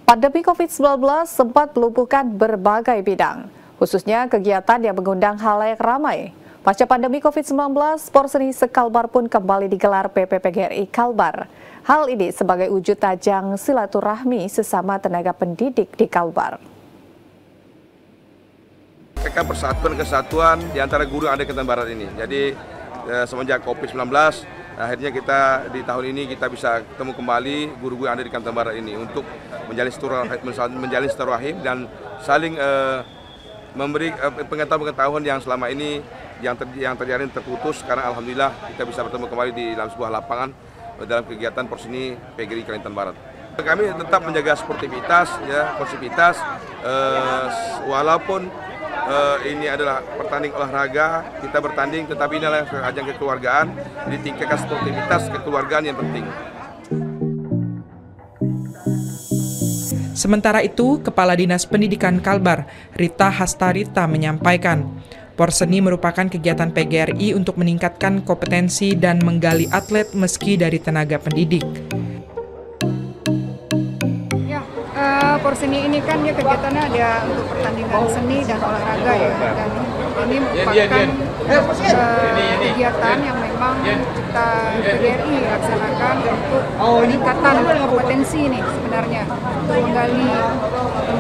Pandemi COVID-19 sempat melumpuhkan berbagai bidang, khususnya kegiatan yang mengundang khalayak ramai. Pasca pandemi COVID-19, Porseni se-Kalbar pun kembali digelar PPPGRI Kalbar. Hal ini sebagai wujud ajang silaturahmi sesama tenaga pendidik di Kalbar. Mereka persatuan kesatuan di antara guru yang ada di Kalimantan Barat ini. Jadi semenjak COVID-19, akhirnya kita di tahun ini kita bisa ketemu kembali guru-guru yang ada di Kalimantan Barat ini untuk menjalin silaturahim dan saling memberi pengetahuan yang selama ini yang terjalin terputus, karena alhamdulillah kita bisa bertemu kembali di dalam sebuah lapangan dalam kegiatan Porseni PGRI Kalimantan Barat. Kami tetap menjaga sportivitas, ya, konsivitas, walaupun ini adalah pertandingan olahraga, kita bertanding, tetapi ini adalah ajang kekeluargaan, ditingkatkan sportivitas kekeluargaan yang penting. Sementara itu, Kepala Dinas Pendidikan Kalbar, Rita Hastarita menyampaikan, Porseni merupakan kegiatan PGRI untuk meningkatkan kompetensi dan menggali atlet meski dari tenaga pendidik. Porseni ini kan ya kegiatannya ada untuk pertandingan seni dan olahraga ya, dan ini merupakan kegiatan yang memang kita PGRI laksanakan untuk peningkatan kompetensi nih sebenarnya, untuk menggali